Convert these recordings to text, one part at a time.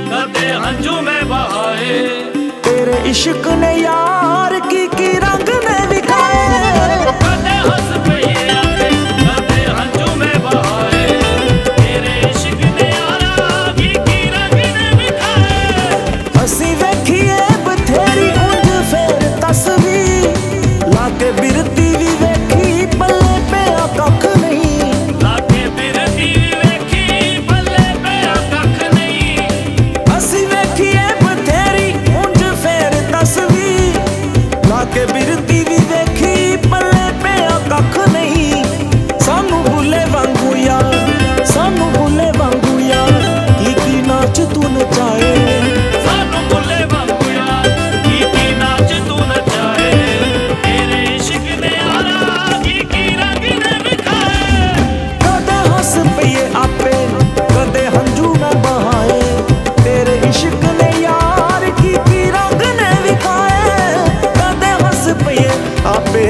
कदे हंझू में बहाए। तेरे इश्क ने यार की रंग ने दिखाए। कदे हंस पे ये आके कदे हंझू में बहाए। तेरे इश्क ने यारा की रंग ने दिखाए। असी वेखिए बथेरी उंज फेर तस्वीर लाके बिरती भी वेखी पल्ले पे कख नहीं। लाके बिरती भी वेखी पल्ले पे कख नहीं। असी वेखिए बथेरी उंज फेर तस्वीर लाके बिरती भी वेखी पल्ले पे कख नहीं। सानू भुले वांगू यार सानू भुले वांगू यार की नाच तू नचाए। सानू भुले वांगू यार की नाच तू नचाए। तेरे इश्क ने यारा की रंग ने दिखाए। कदे हंस पइए आपे कदे हंझू न बहाए। तेरे इश्क ने यार की रंग ने दिखाए। कदे हंस पइए आपे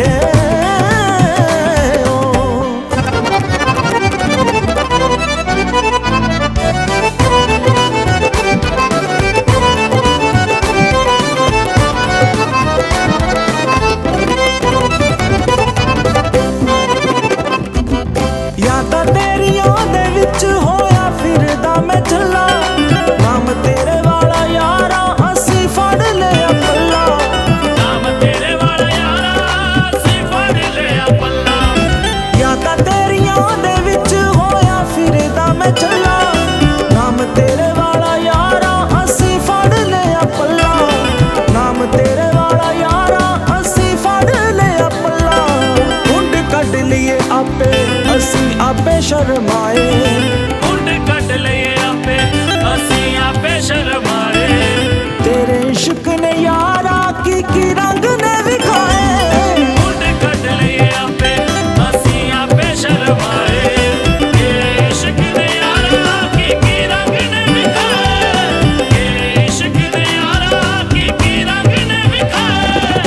यादां तेरियां दे विच होया फिरदा मैं चला। नाम तेरे वाला यारा असी फड़ लिया पल्ला। नाम तेरे वाला यारा असी फड़ लिया पल्ला। यादां तेरियां दे विच होया फिरदा मैं चला। नाम तेरे वाला यारा असी फड़ लिया पल्ला। नाम तेरे वाला यारा असी फड़ लिया पल्ला। हुंड कट लिए आपे असी आपे शर्माए। हुंड कट लिए आपे असी आपे शर्माए। तेरे इश्क ने यारा की रंग ने दिखाए। हुंड कट लिए आपे असी आपे शर्माए। तेरे इश्क ने यारा की रंग ने दिखाए। तेरे इश्क ने यारा की रंग ने दिखाए।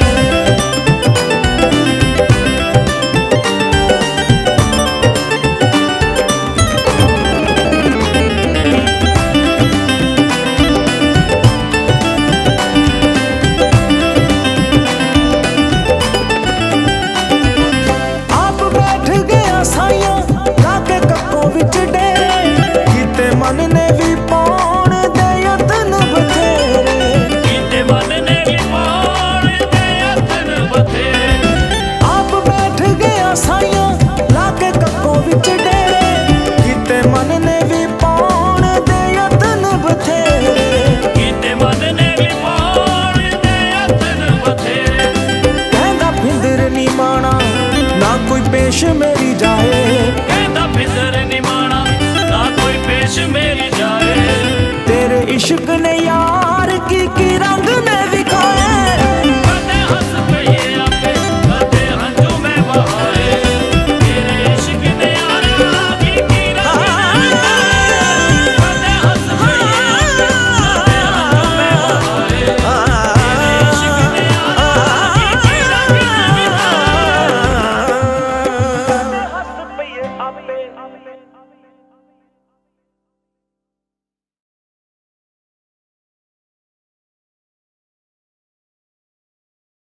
आप बैठ गया साइया लाके कक्कों विच डेरे। किते मन ने भी पाउण दे यतन बथेरे। कीते मन ने भी पाउण दे यतन बथेरे। आप बैठ गया साइया लाके कक्कों विच डेरे। किते मन ने भी पाउण दे यतन बथेरे। कीते मन ने भी पाउण दे यतन बथेरे। कहंदा फिंदर नी माना ना कोई पेश मेरी जाए। कहंदा फिंदर नी माना ना कोई पेश मेरी जाए। तेरे इश्क ने यार